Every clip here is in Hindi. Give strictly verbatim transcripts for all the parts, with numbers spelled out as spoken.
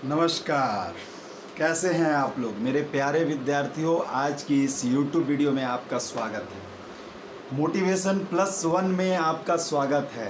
नमस्कार। कैसे हैं आप लोग मेरे प्यारे विद्यार्थियों। आज की इस यूट्यूब वीडियो में आपका स्वागत है। मोटिवेशन प्लस वन में आपका स्वागत है।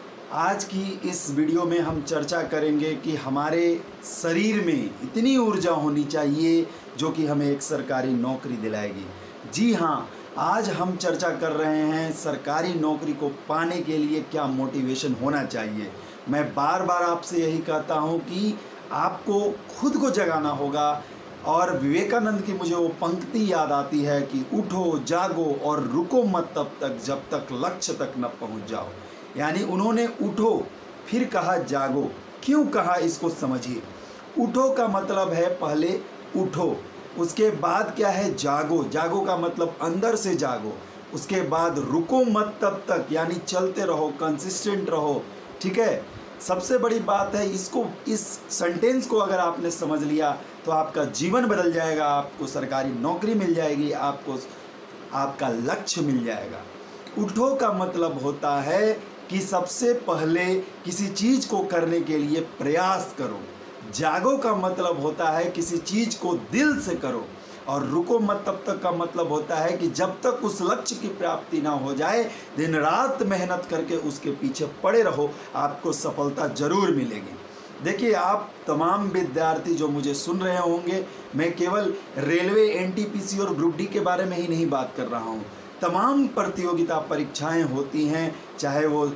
आज की इस वीडियो में हम चर्चा करेंगे कि हमारे शरीर में इतनी ऊर्जा होनी चाहिए जो कि हमें एक सरकारी नौकरी दिलाएगी। जी हाँ, आज हम चर्चा कर रहे हैं सरकारी नौकरी को पाने के लिए क्या मोटिवेशन होना चाहिए। मैं बार बार आपसे यही कहता हूँ कि आपको खुद को जगाना होगा। और विवेकानंद की मुझे वो पंक्ति याद आती है कि उठो जागो और रुको मत तब तक जब तक लक्ष्य तक न पहुंच जाओ। यानी उन्होंने उठो फिर कहा जागो। क्यों कहा इसको समझिए। उठो का मतलब है पहले उठो, उसके बाद क्या है जागो। जागो का मतलब अंदर से जागो। उसके बाद रुको मत तब तक, यानी चलते रहो, कंसिस्टेंट रहो। ठीक है, सबसे बड़ी बात है इसको, इस सेंटेंस को अगर आपने समझ लिया तो आपका जीवन बदल जाएगा। आपको सरकारी नौकरी मिल जाएगी, आपको आपका लक्ष्य मिल जाएगा। उठो का मतलब होता है कि सबसे पहले किसी चीज़ को करने के लिए प्रयास करो। जागो का मतलब होता है किसी चीज़ को दिल से करो। और रुको मत तब तक का मतलब होता है कि जब तक उस लक्ष्य की प्राप्ति ना हो जाए, दिन रात मेहनत करके उसके पीछे पड़े रहो, आपको सफलता जरूर मिलेगी। देखिए, आप तमाम विद्यार्थी जो मुझे सुन रहे होंगे, मैं केवल रेलवे, एनटीपीसी और ग्रुप डी के बारे में ही नहीं बात कर रहा हूँ। तमाम प्रतियोगिता परीक्षाएं होती हैं, चाहे वो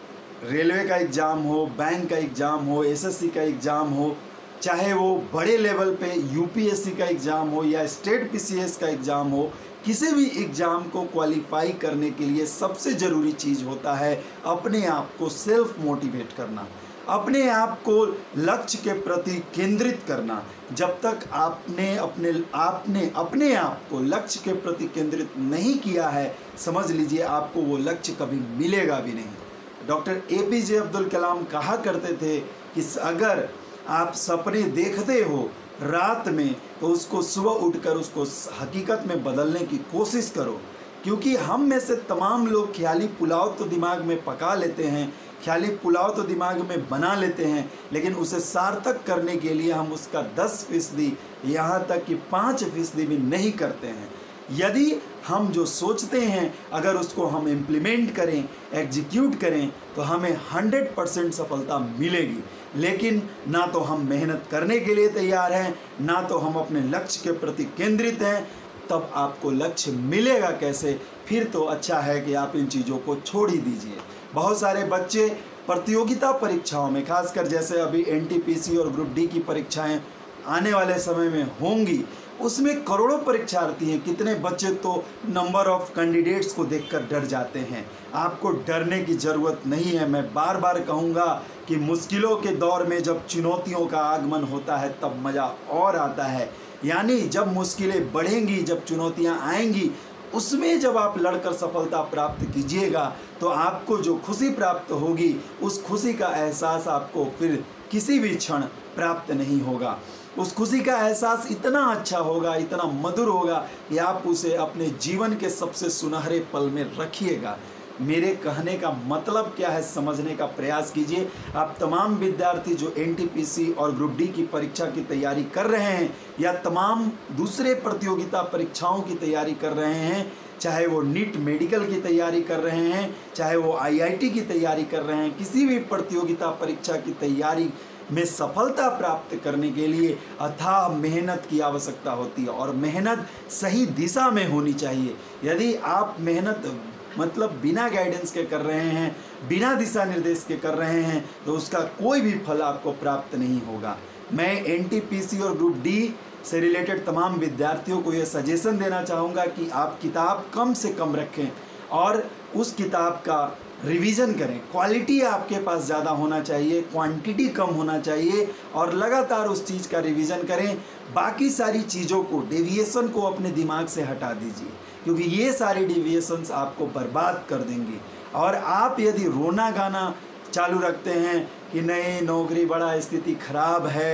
रेलवे का एग्ज़ाम हो, बैंक का एग्ज़ाम हो, एसएससी का एग्ज़ाम हो, चाहे वो बड़े लेवल पे यूपीएससी का एग्ज़ाम हो या स्टेट पीसीएस का एग्ज़ाम हो। किसी भी एग्ज़ाम को क्वालिफाई करने के लिए सबसे ज़रूरी चीज़ होता है अपने आप को सेल्फ मोटिवेट करना, अपने आप को लक्ष्य के प्रति केंद्रित करना। जब तक आपने अपने आपने अपने आप को लक्ष्य के प्रति केंद्रित नहीं किया है, समझ लीजिए आपको वो लक्ष्य कभी मिलेगा भी नहीं। डॉक्टर एपीजे अब्दुल कलाम कहा करते थे कि अगर आप सपने देखते हो रात में तो उसको सुबह उठकर उसको हकीकत में बदलने की कोशिश करो। क्योंकि हम में से तमाम लोग ख्याली पुलाव तो दिमाग में पका लेते हैं, ख्याली पुलाव तो दिमाग में बना लेते हैं, लेकिन उसे सार्थक करने के लिए हम उसका दस फीसदी यहाँ तक कि पाँच फीसदी भी नहीं करते हैं। यदि हम जो सोचते हैं अगर उसको हम इम्प्लीमेंट करें, एग्जीक्यूट करें, तो हमें हंड्रेड परसेंट सफलता मिलेगी। लेकिन ना तो हम मेहनत करने के लिए तैयार हैं, ना तो हम अपने लक्ष्य के प्रति केंद्रित हैं, तब आपको लक्ष्य मिलेगा कैसे। फिर तो अच्छा है कि आप इन चीज़ों को छोड़ ही दीजिए। बहुत सारे बच्चे प्रतियोगिता परीक्षाओं में, खासकर जैसे अभी एनटीपीसी और ग्रुप डी की परीक्षाएं आने वाले समय में होंगी, उसमें करोड़ों परीक्षार्थी हैं। कितने बच्चे तो नंबर ऑफ कैंडिडेट्स को देखकर डर जाते हैं। आपको डरने की ज़रूरत नहीं है। मैं बार बार कहूँगा कि मुश्किलों के दौर में जब चुनौतियों का आगमन होता है तब मज़ा और आता है। यानी जब मुश्किलें बढ़ेंगी, जब चुनौतियाँ आएंगी, उसमें जब आप लड़कर सफलता प्राप्त कीजिएगा तो आपको जो खुशी प्राप्त होगी, उस खुशी का एहसास आपको फिर किसी भी क्षण प्राप्त नहीं होगा। उस खुशी का एहसास इतना अच्छा होगा, इतना मधुर होगा कि आप उसे अपने जीवन के सबसे सुनहरे पल में रखिएगा। मेरे कहने का मतलब क्या है, समझने का प्रयास कीजिए। आप तमाम विद्यार्थी जो एनटीपीसी और ग्रुप डी की परीक्षा की तैयारी कर रहे हैं या तमाम दूसरे प्रतियोगिता परीक्षाओं की तैयारी कर रहे हैं, चाहे वो नीट मेडिकल की तैयारी कर रहे हैं, चाहे वो आईआईटी की तैयारी कर रहे हैं, किसी भी प्रतियोगिता परीक्षा की तैयारी में सफलता प्राप्त करने के लिए अथाह मेहनत की आवश्यकता होती है। और मेहनत सही दिशा में होनी चाहिए। यदि आप मेहनत मतलब बिना गाइडेंस के कर रहे हैं, बिना दिशा निर्देश के कर रहे हैं, तो उसका कोई भी फल आपको प्राप्त नहीं होगा। मैं एनटीपीसी और ग्रुप डी से रिलेटेड तमाम विद्यार्थियों को यह सजेशन देना चाहूँगा कि आप किताब कम से कम रखें और उस किताब का रिवीजन करें। क्वालिटी आपके पास ज़्यादा होना चाहिए, क्वांटिटी कम होना चाहिए, और लगातार उस चीज़ का रिवीजन करें। बाकी सारी चीज़ों को, डेविएशन को अपने दिमाग से हटा दीजिए, क्योंकि ये सारी डेविएशंस आपको बर्बाद कर देंगी। और आप यदि रोना गाना चालू रखते हैं कि नहीं, नौकरी बड़ा स्थिति खराब है,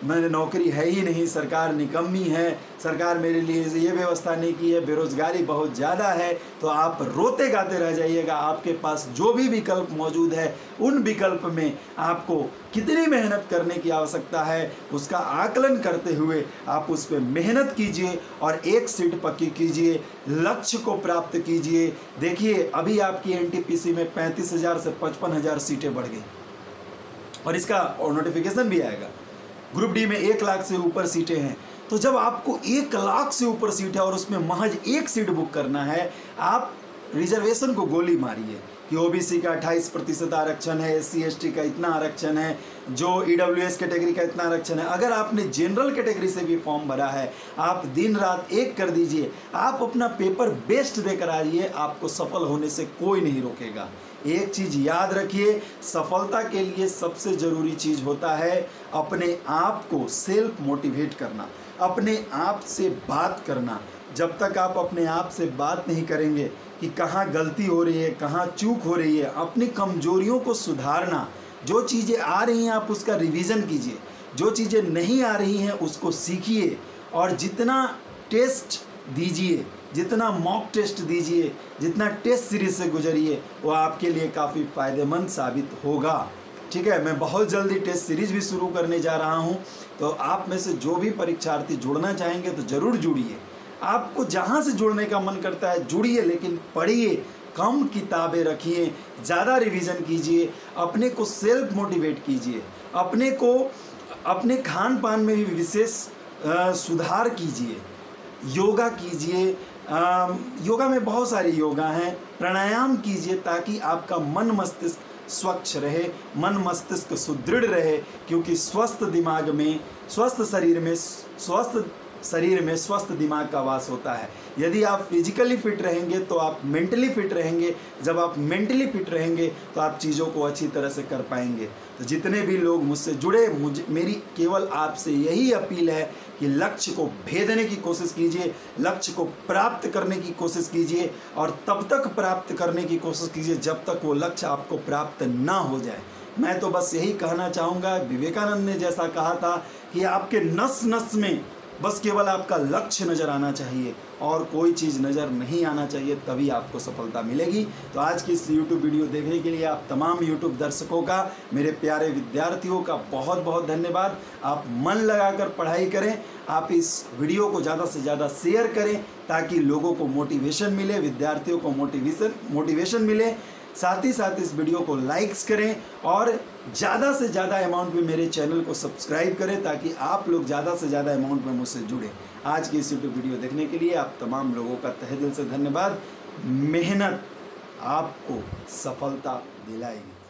मैंने नौकरी है ही नहीं, सरकार निकम्मी है, सरकार मेरे लिए ये व्यवस्था नहीं की है, बेरोजगारी बहुत ज़्यादा है, तो आप रोते गाते रह जाइएगा। आपके पास जो भी विकल्प मौजूद है उन विकल्प में आपको कितनी मेहनत करने की आवश्यकता है उसका आकलन करते हुए आप उस पर मेहनत कीजिए और एक सीट पक्की कीजिए, लक्ष्य को प्राप्त कीजिए। देखिए अभी आपकी एनटीपीसी में पैंतीस हज़ार से पचपन हज़ार सीटें बढ़ गई और इसका नोटिफिकेशन भी आएगा। ग्रुप डी में एक लाख से ऊपर सीटें हैं, तो जब आपको एक लाख से ऊपर सीट है और उसमें महज एक सीट बुक करना है, आप रिजर्वेशन को गोली मारिए कि ओबीसी का अट्ठाईस प्रतिशत आरक्षण है, एस सी एस टी का इतना आरक्षण है, जो ईडब्ल्यूएस कैटेगरी का इतना आरक्षण है। अगर आपने जनरल कैटेगरी से भी फॉर्म भरा है, आप दिन रात एक कर दीजिए, आप अपना पेपर बेस्ट देकर आइए, आपको सफल होने से कोई नहीं रोकेगा। एक चीज़ याद रखिए, सफलता के लिए सबसे ज़रूरी चीज़ होता है अपने आप को सेल्फ मोटिवेट करना, अपने आप से बात करना। जब तक आप अपने आप से बात नहीं करेंगे कि कहाँ गलती हो रही है, कहाँ चूक हो रही है, अपनी कमजोरियों को सुधारना, जो चीज़ें आ रही हैं आप उसका रिवीजन कीजिए, जो चीज़ें नहीं आ रही हैं उसको सीखिए और जितना टेस्ट दीजिए, जितना मॉक टेस्ट दीजिए, जितना टेस्ट सीरीज से गुजरिए, वो आपके लिए काफ़ी फ़ायदेमंद साबित होगा। ठीक है, मैं बहुत जल्दी टेस्ट सीरीज भी शुरू करने जा रहा हूँ, तो आप में से जो भी परीक्षार्थी जुड़ना चाहेंगे तो ज़रूर जुड़िए। आपको जहाँ से जुड़ने का मन करता है जुड़िए, लेकिन पढ़िए, कम किताबें रखिए, ज़्यादा रिवीजन कीजिए, अपने को सेल्फ मोटिवेट कीजिए, अपने को अपने खान पान में भी विशेष सुधार कीजिए, योगा कीजिए। योगा में बहुत सारी योगा हैं, प्राणायाम कीजिए ताकि आपका मन मस्तिष्क स्वच्छ रहे, मन मस्तिष्क सुदृढ़ रहे, क्योंकि स्वस्थ दिमाग में, स्वस्थ शरीर में, स्वस्थ शरीर में स्वस्थ दिमाग का वास होता है। यदि आप फिजिकली फिट रहेंगे तो आप मेंटली फिट रहेंगे, जब आप मेंटली फिट रहेंगे तो आप चीज़ों को अच्छी तरह से कर पाएंगे। तो जितने भी लोग मुझसे जुड़े, मुझे मेरी केवल आपसे यही अपील है कि लक्ष्य को भेदने की कोशिश कीजिए, लक्ष्य को प्राप्त करने की कोशिश कीजिए और तब तक प्राप्त करने की कोशिश कीजिए जब तक वो लक्ष्य आपको प्राप्त ना हो जाए। मैं तो बस यही कहना चाहूँगा, विवेकानंद ने जैसा कहा था कि आपके नस नस में बस केवल आपका लक्ष्य नज़र आना चाहिए और कोई चीज़ नज़र नहीं आना चाहिए, तभी आपको सफलता मिलेगी। तो आज की इस यूट्यूब वीडियो देखने के लिए आप तमाम यूट्यूब दर्शकों का, मेरे प्यारे विद्यार्थियों का बहुत बहुत धन्यवाद। आप मन लगाकर पढ़ाई करें, आप इस वीडियो को ज़्यादा से ज़्यादा शेयर करें ताकि लोगों को मोटिवेशन मिले, विद्यार्थियों को मोटिवेशन मोटिवेशन मिले। साथ ही साथ इस वीडियो को लाइक्स करें और ज़्यादा से ज़्यादा अमाउंट में मेरे चैनल को सब्सक्राइब करें ताकि आप लोग ज़्यादा से ज़्यादा अमाउंट में मुझसे जुड़ें। आज की इस यूट्यूब वीडियो देखने के लिए आप तमाम लोगों का तहे दिल से धन्यवाद। मेहनत आपको सफलता दिलाएगी।